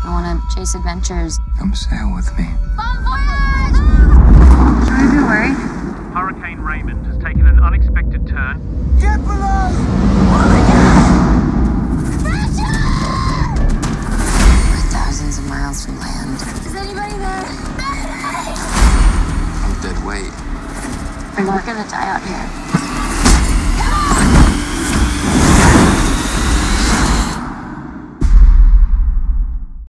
I want to chase adventures. Come sail with me. Bon voyage! Should we be worried? Hurricane Raymond has taken an unexpected turn. Get below! We're thousands of miles from land. Is anybody there? I'm dead weight. We're not gonna die out here.